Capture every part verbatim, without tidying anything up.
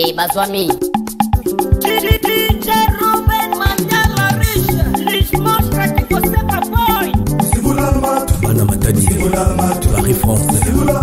et Bazwami. Bana Matadi, Paris France.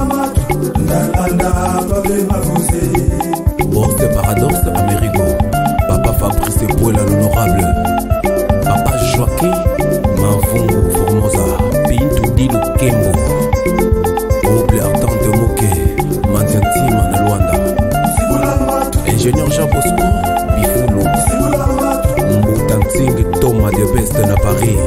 Boss Paradoxe Amerigo. Papa Fabrice Pouela l'honorable. Papa Joaquin Mavungu Formosa. Pinto Dilo Kembo. Oble Ardente Moke. Mantiantima na Luanda. Ingénieur Jean Bosco Bifoulou. Mboutanting Thomas de Best na Paris.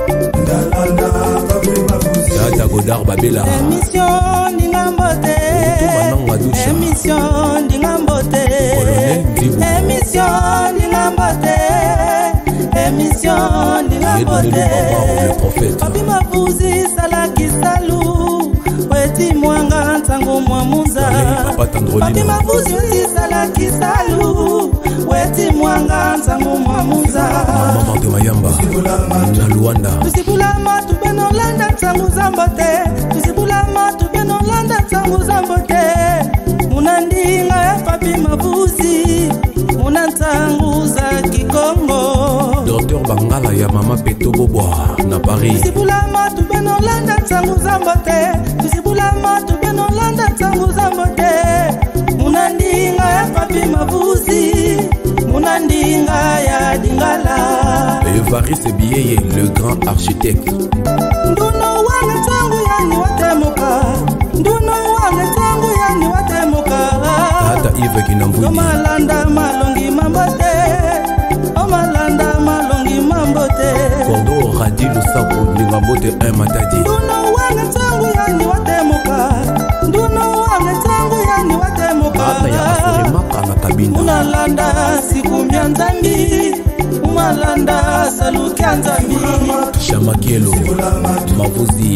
Dada Godard Babela. Émission Dingambote. Émission Dingambote. Émission Dingambote. Émission Dingambote. Le prophète. Papi Mafuzi Salaki Salou. Weti Mwanga Ntango Mwamuza. Papi Mafuzi Weti Salaki Salou. Weti Mwanga Ntango Mwamuza. Maman de Mayamba. Na Luanda. Tusibulama tubeno landa Ntango Zambote. Tusibulama tubeno landa Ntango Zambote. Munandinga ya Papi Mafuzi. Munantango za Kikongo. Docteur Bangala ya Mama Peto Boboa na Paris. Tusibulama tubeno landa Ntango Zambote. Tusibulama tubeno landa Ntango Zambote. Munandinga ya Papi Mafuzi. Munandinga ya Dingala. Evariste Bieye, le grand architecte. Nduno wange tangu yani watemuka. Nduno wange tangu yani watemuka. Tata Yves Kinambudi. Omalanda malongi mambote. Omalanda malongi mambote. Kordo Radilo Sapo Ningambote un Matadi. Nduno wange tangu yani watemuka. Nduno wange tangu yani watemuka. Tata ya Asuri Maka na Kabinda. Unalanda siku myanzambi. Umalanda saluki anzambi. Shamakielo Mavuzi.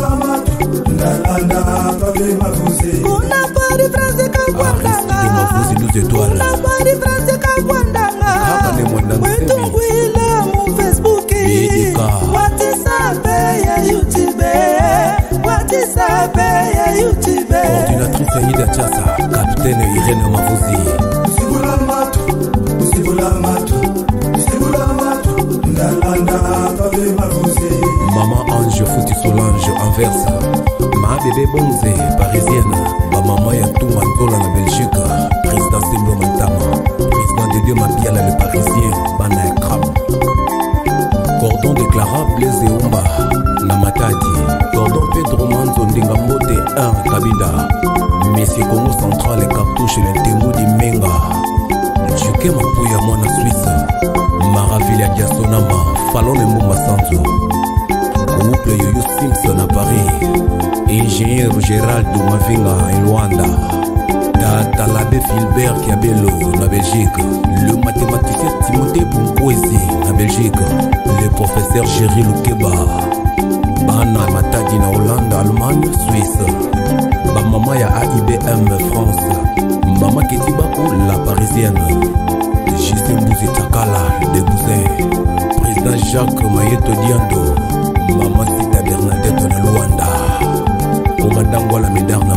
Kuna pari France Kabwandanga. Mavuzi douze étoiles. Kuna pari France Kabwandanga. Wetunguila mu Facebook. WhatsApp ya YouTube. WhatsApp ya YouTube. Coordinatrice Aïda Chassa. Capitaine Irène Mavuzi. Maman Ange Fouti Solange Anverse. Ma bébé Bonze parisienne. Ma maman Yatou Angola na Belgique. Président Semblo Mantama. Président de Dieu Mabiala le parisien. Bana Ekram. Cordon déclara Blaise Eumba na Matadi. Cordon Pedro Manzo Ndingambote un Kabila. Messie Congo Central et Cartouche l'Intengo di Menga. Juke Mapuya Mwana Suisse. Maravilla Diasonama. Fallon Mbuma Sanzo. Couple Yoyo Simpson à Paris. Ingénieur Gérald Mavinga et Luanda. Tata l'abbé Philbert Kiabello na Belgique. Le mathématicien Timothée Bumkwezi na Belgique. Le professeur Géry Loukeba. Bana Matadi na Hollande, Allemagne, Suisse. Ba maman ya A I B M France. Maman Ketibakou la parisienne. Justin Bouzi Takala de Bouzin. Président Jacques Mayeto Diando. Maman Sita Bernadette na Luanda. Commandant Wala Médard